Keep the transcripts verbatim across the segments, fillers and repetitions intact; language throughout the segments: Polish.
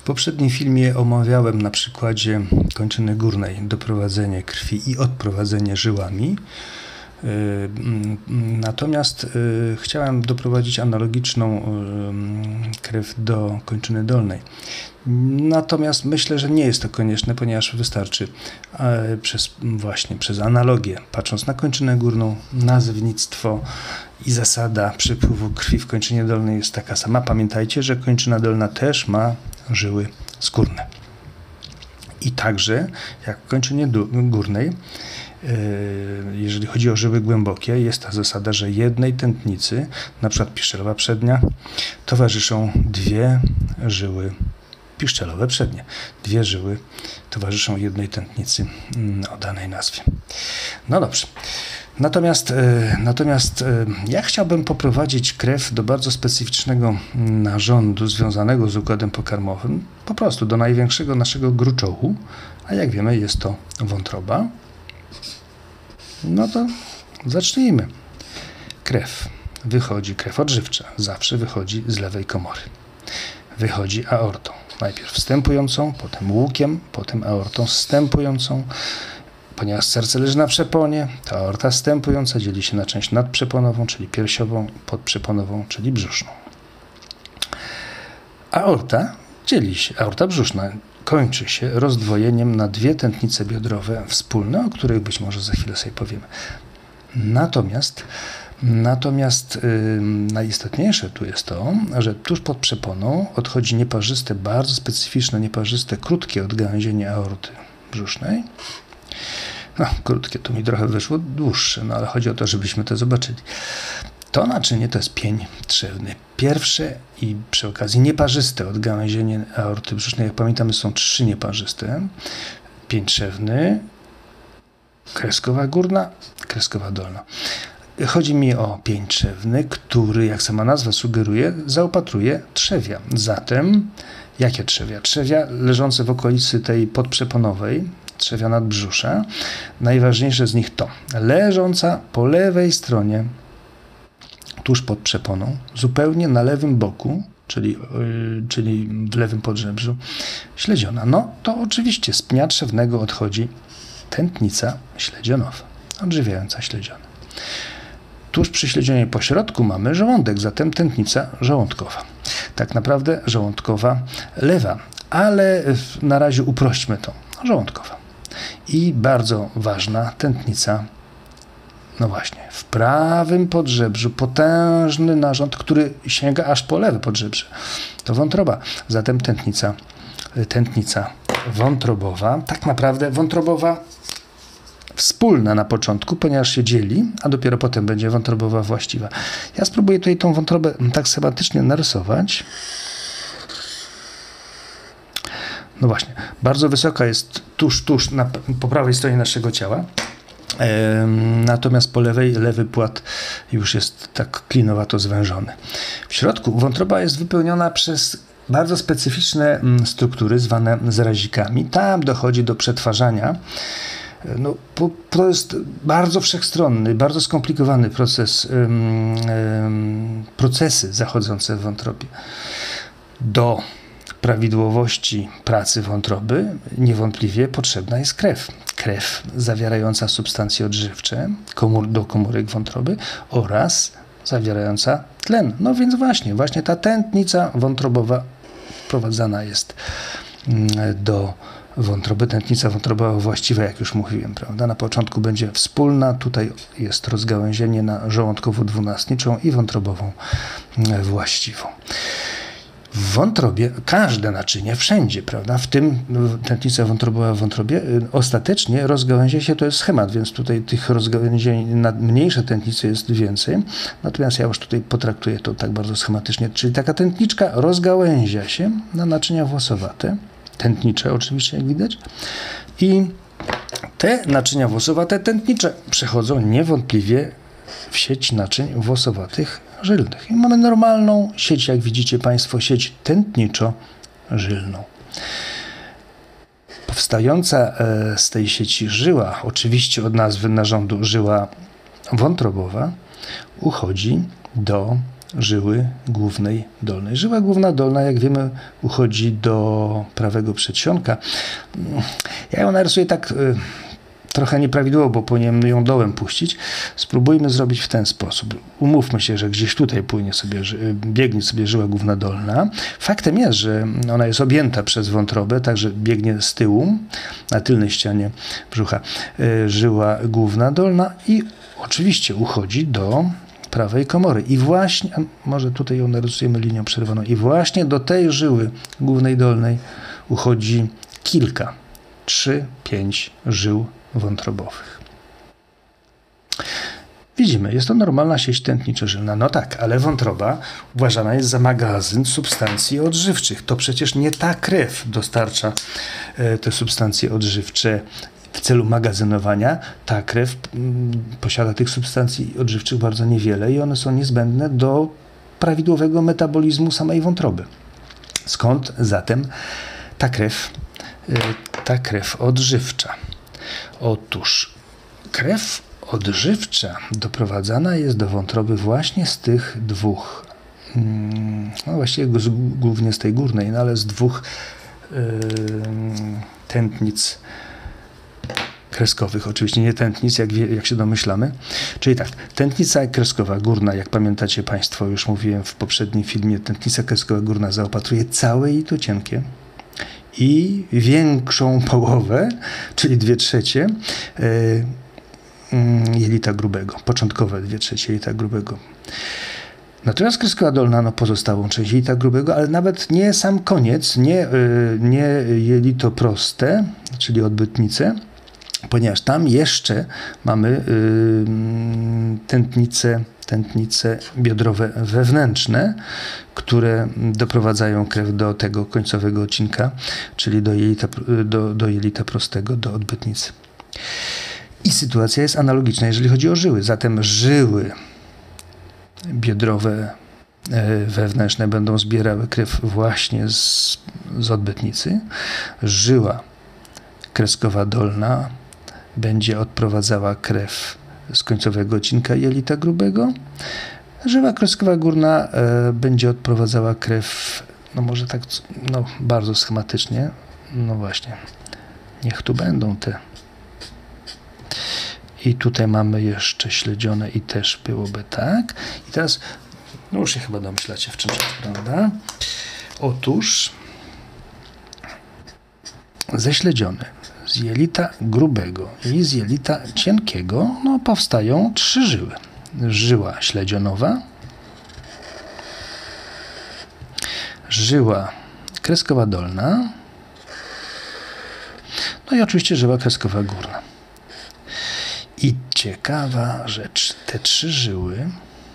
W poprzednim filmie omawiałem na przykładzie kończyny górnej doprowadzenie krwi i odprowadzenie żyłami. Natomiast chciałem doprowadzić analogiczną krew do kończyny dolnej. Natomiast myślę, że nie jest to konieczne, ponieważ wystarczy przez, właśnie przez analogię, patrząc na kończynę górną, nazewnictwo i zasada przepływu krwi w kończynie dolnej jest taka sama. Pamiętajcie, że kończyna dolna też ma żyły skórne. I także, jak w kończynie górnej, jeżeli chodzi o żyły głębokie, jest ta zasada, że jednej tętnicy, na przykład piszczelowa przednia, towarzyszą dwie żyły piszczelowe przednie. Dwie żyły towarzyszą jednej tętnicy o danej nazwie. No dobrze. Natomiast, natomiast ja chciałbym poprowadzić krew do bardzo specyficznego narządu związanego z układem pokarmowym, po prostu do największego naszego gruczołu, a jak wiemy jest to wątroba. No to zacznijmy. Krew wychodzi, krew odżywcza zawsze wychodzi z lewej komory. Wychodzi aortą. Najpierw wstępującą, potem łukiem, potem aortą wstępującą. Ponieważ serce leży na przeponie, to aorta wstępująca dzieli się na część nadprzeponową, czyli piersiową, podprzeponową, czyli brzuszną. Aorta dzieli się, aorta brzuszna kończy się rozdwojeniem na dwie tętnice biodrowe wspólne, o których być może za chwilę sobie powiemy. Natomiast, natomiast yy, najistotniejsze tu jest to, że tuż pod przeponą odchodzi nieparzyste, bardzo specyficzne, nieparzyste, krótkie odgałęzienie aorty brzusznej. No, krótkie, tu mi trochę wyszło dłuższe, no ale chodzi o to, żebyśmy to zobaczyli. To naczynie to jest pień trzewny. Pierwsze i przy okazji nieparzyste odgałęzienie aorty brzusznej, jak pamiętamy, są trzy nieparzyste. Pień trzewny, kreskowa górna, kreskowa dolna. Chodzi mi o pień trzewny, który, jak sama nazwa sugeruje, zaopatruje trzewia. Zatem, jakie trzewia? Trzewia leżące w okolicy tej podprzeponowej, trzewia nadbrzusza. Najważniejsze z nich to leżąca po lewej stronie, tuż pod przeponą, zupełnie na lewym boku, czyli, yy, czyli w lewym podżebrzu, śledziona. No to oczywiście z pnia trzewnego odchodzi tętnica śledzionowa, odżywiająca śledziona. Tuż przy śledzionie po środku mamy żołądek, zatem tętnica żołądkowa. Tak naprawdę żołądkowa lewa, ale na razie uprośćmy to, żołądkowa. I bardzo ważna tętnica, no właśnie, w prawym podżebrzu, potężny narząd, który sięga aż po lewe podżebrze. To wątroba, zatem tętnica, tętnica wątrobowa, tak naprawdę wątrobowa wspólna na początku, ponieważ się dzieli, a dopiero potem będzie wątrobowa właściwa. Ja spróbuję tutaj tą wątrobę tak schematycznie narysować. No właśnie, bardzo wysoka jest tuż, tuż na, po prawej stronie naszego ciała, e, natomiast po lewej, lewy płat już jest tak klinowato zwężony. W środku wątroba jest wypełniona przez bardzo specyficzne struktury zwane zrazikami. Tam dochodzi do przetwarzania. No, po, to jest bardzo wszechstronny, bardzo skomplikowany proces, um, um, procesy zachodzące w wątrobie. Do prawidłowości pracy wątroby niewątpliwie potrzebna jest krew. Krew zawierająca substancje odżywcze komór, do komórek wątroby oraz zawierająca tlen. No więc właśnie, właśnie ta tętnica wątrobowa wprowadzana jest do wątroby. Tętnica wątrobowa właściwa, jak już mówiłem, prawda? Na początku będzie wspólna, tutaj jest rozgałęzienie na żołądkowo-dwunastniczą i wątrobową właściwą. W wątrobie każde naczynie, wszędzie, prawda, w tym tętnica wątrobowa w wątrobie, ostatecznie rozgałęzia się, to jest schemat, więc tutaj tych rozgałęzień na mniejsze tętnice jest więcej, natomiast ja już tutaj potraktuję to tak bardzo schematycznie, czyli taka tętniczka rozgałęzia się na naczynia włosowate, tętnicze oczywiście, jak widać, i te naczynia włosowate, tętnicze przechodzą niewątpliwie w sieć naczyń włosowatych żylnych. I mamy normalną sieć, jak widzicie Państwo, sieć tętniczo-żylną. Powstająca z tej sieci żyła, oczywiście od nazwy narządu żyła wątrobowa, uchodzi do żyły głównej dolnej. Żyła główna dolna, jak wiemy, uchodzi do prawego przedsionka. Ja ją narysuję tak y, trochę nieprawidłowo, bo powinienem ją dołem puścić. Spróbujmy zrobić w ten sposób. Umówmy się, że gdzieś tutaj płynie sobie, biegnie sobie żyła główna dolna. Faktem jest, że ona jest objęta przez wątrobę, także biegnie z tyłu, na tylnej ścianie brzucha, y, żyła główna dolna i oczywiście uchodzi do prawej komory. I właśnie, może tutaj ją narysujemy linią przerwaną, i właśnie do tej żyły głównej dolnej uchodzi kilka, trzy, pięć żył wątrobowych. Widzimy, jest to normalna sieć tętniczo-żylna. No tak, ale wątroba uważana jest za magazyn substancji odżywczych. To przecież nie ta krew dostarcza te substancje odżywcze w celu magazynowania. Ta krew posiada tych substancji odżywczych bardzo niewiele i one są niezbędne do prawidłowego metabolizmu samej wątroby. Skąd zatem ta krew, ta krew odżywcza? Otóż krew odżywcza doprowadzana jest do wątroby właśnie z tych dwóch, no właściwie głównie z tej górnej, no ale z dwóch yy, tętnic kreskowych, oczywiście nie tętnic, jak, wie, jak się domyślamy. Czyli tak, tętnica kreskowa górna, jak pamiętacie Państwo, już mówiłem w poprzednim filmie, tętnica kreskowa górna zaopatruje całe jelito cienkie i większą połowę, czyli dwie trzecie yy, jelita grubego, początkowe dwie trzecie jelita grubego. Natomiast kreskowa dolna, no pozostałą część jelita grubego, ale nawet nie sam koniec, nie, yy, nie jelito proste, czyli odbytnice, ponieważ tam jeszcze mamy yy, tętnice, tętnice biodrowe wewnętrzne, które doprowadzają krew do tego końcowego odcinka, czyli do jelita, do, do jelita prostego, do odbytnicy. I sytuacja jest analogiczna, jeżeli chodzi o żyły. Zatem żyły biodrowe wewnętrzne będą zbierały krew właśnie z, z odbytnicy. Żyła kreskowa dolna będzie odprowadzała krew z końcowego odcinka jelita grubego. Żyła kreskowa górna e, będzie odprowadzała krew, no może tak, no bardzo schematycznie, no właśnie, niech tu będą te. I tutaj mamy jeszcze śledzione i też byłoby tak. I teraz, no już się chyba domyślacie, w czym rzecz, prawda? Otóż ześledziony z jelita grubego i z jelita cienkiego, no powstają trzy żyły. Żyła śledzionowa, żyła kreskowa dolna, no i oczywiście żyła kreskowa górna. I ciekawa rzecz, te trzy żyły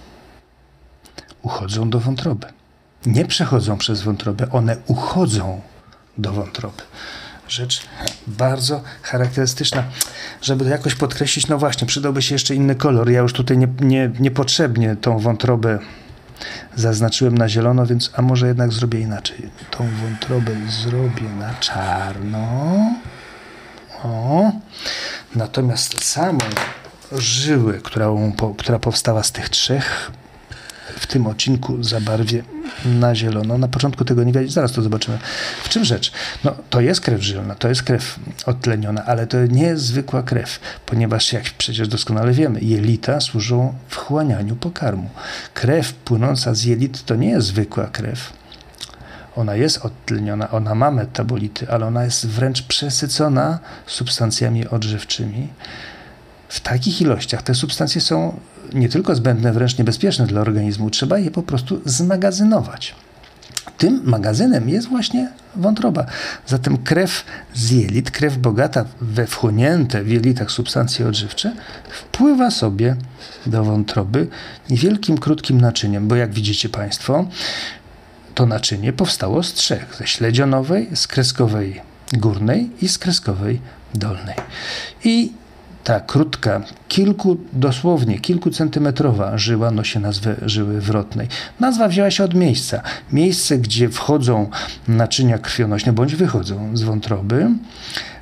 uchodzą do wątroby. Nie przechodzą przez wątrobę, one uchodzą do wątroby. Rzecz bardzo charakterystyczna. Żeby to jakoś podkreślić, no właśnie, przydałby się jeszcze inny kolor. Ja już tutaj nie, nie, niepotrzebnie tą wątrobę zaznaczyłem na zielono, więc a może jednak zrobię inaczej. Tą wątrobę zrobię na czarno. O. Natomiast samą żyłę, która, która powstała z tych trzech, w tym odcinku zabarwię na zielono. Na początku tego nie widać, zaraz to zobaczymy. W czym rzecz? No, to jest krew żylna, to jest krew odtleniona, ale to nie jest zwykła krew, ponieważ jak przecież doskonale wiemy, jelita służą wchłanianiu pokarmu. Krew płynąca z jelit to nie jest zwykła krew. Ona jest odtleniona, ona ma metabolity, ale ona jest wręcz przesycona substancjami odżywczymi. W takich ilościach te substancje są nie tylko zbędne, wręcz niebezpieczne dla organizmu. Trzeba je po prostu zmagazynować. Tym magazynem jest właśnie wątroba. Zatem krew z jelit, krew bogata we wchłonięte w jelitach substancje odżywcze, wpływa sobie do wątroby niewielkim, krótkim naczyniem, bo jak widzicie Państwo, to naczynie powstało z trzech. Ze śledzionowej, z kreskowej górnej i z kreskowej dolnej. I ta krótka, kilku, dosłownie kilkucentymetrowa żyła nosi nazwę żyły wrotnej. Nazwa wzięła się od miejsca. Miejsce, gdzie wchodzą naczynia krwionośne, bądź wychodzą z wątroby,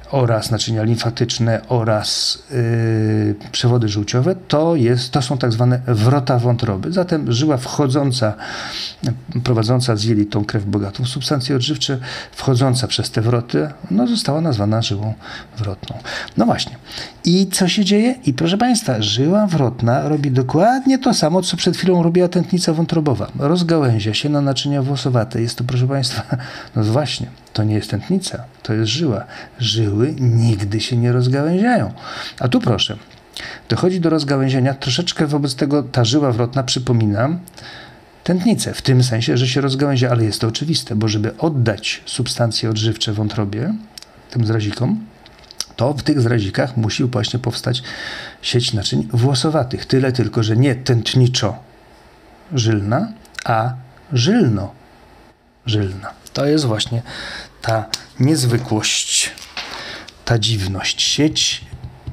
oraz naczynia limfatyczne oraz yy, przewody żółciowe, to, jest, to są tak zwane wrota wątroby. Zatem żyła wchodząca, prowadząca z jelitą krew bogatą w substancje odżywcze, wchodząca przez te wroty, no, została nazwana żyłą wrotną. No właśnie. I co się dzieje? I proszę Państwa, żyła wrotna robi dokładnie to samo, co przed chwilą robiła tętnica wątrobowa. Rozgałęzia się na naczynia włosowate. Jest to, proszę Państwa, no właśnie, to nie jest tętnica, to jest żyła. Żyły nigdy się nie rozgałęziają. A tu proszę, dochodzi do rozgałęzienia, troszeczkę wobec tego ta żyła wrotna przypomina tętnicę, w tym sensie, że się rozgałęzia, ale jest to oczywiste, bo żeby oddać substancje odżywcze wątrobie, tym zrazikom, to w tych zrazikach musi właśnie powstać sieć naczyń włosowatych. Tyle tylko, że nie tętniczo-żylna, a żylno-żylna. To jest właśnie ta niezwykłość, ta dziwność. Sieć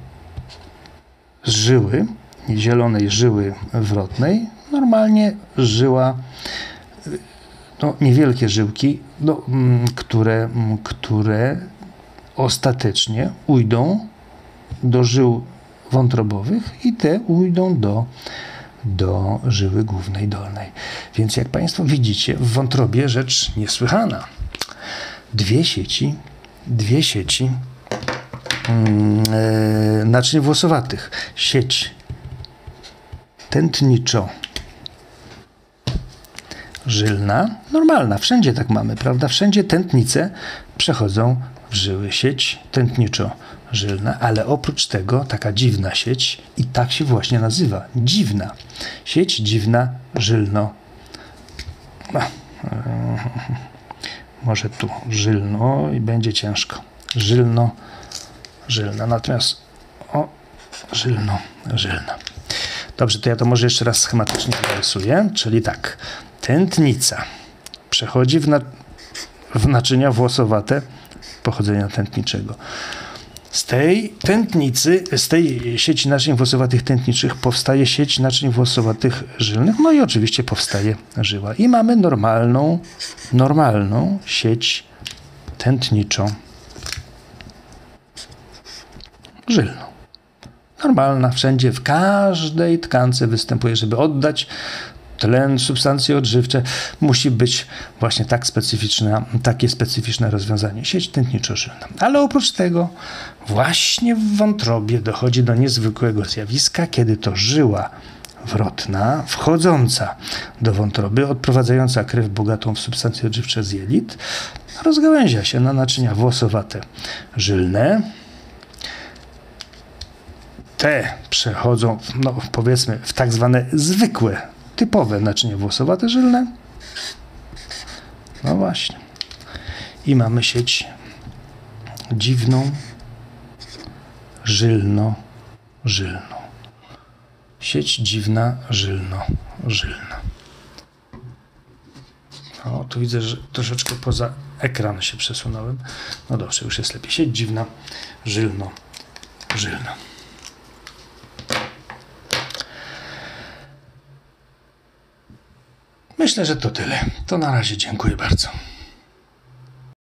z żyły, zielonej żyły wrotnej, normalnie żyła, no, niewielkie żyłki, no, które, które ostatecznie ujdą do żył wątrobowych i te ujdą do, do żyły głównej dolnej. Więc jak Państwo widzicie, w wątrobie rzecz niesłychana. Dwie sieci, dwie sieci yy, naczyń włosowatych. Sieć tętniczo żylna, normalna, wszędzie tak mamy, prawda? Wszędzie tętnice przechodzą w żyły. Sieć tętniczo-żylna, ale oprócz tego taka dziwna sieć i tak się właśnie nazywa. Dziwna. Sieć dziwna żylno. No, yy, może tu żylno i będzie ciężko. Żylno, żylna. Natomiast o, żylno, żylna. Dobrze, to ja to może jeszcze raz schematycznie narysuję. Czyli tak, tętnica przechodzi w, na, w naczynia włosowate pochodzenia tętniczego. Z tej tętnicy, z tej sieci naczyń włosowatych tętniczych powstaje sieć naczyń włosowatych żylnych, no i oczywiście powstaje żyła. I mamy normalną, normalną sieć tętniczą żylną. Normalna, wszędzie, w każdej tkance występuje, żeby oddać tlen, substancje odżywcze, musi być właśnie tak specyficzne, takie specyficzne rozwiązanie, sieć tętniczo-żylna. Ale oprócz tego właśnie w wątrobie dochodzi do niezwykłego zjawiska, kiedy to żyła wrotna, wchodząca do wątroby, odprowadzająca krew bogatą w substancje odżywcze z jelit, rozgałęzia się na naczynia włosowate żylne. Te przechodzą, no powiedzmy, w tak zwane zwykłe, typowe naczynie włosowate żylne. No właśnie. I mamy sieć dziwną, żylno-żylną. Sieć dziwna, żylno-żylna. O, tu widzę, że troszeczkę poza ekran się przesunąłem. No dobrze, już jest lepiej. Sieć dziwna, żylno-żylna. Myślę, że to tyle. To na razie dziękuję bardzo.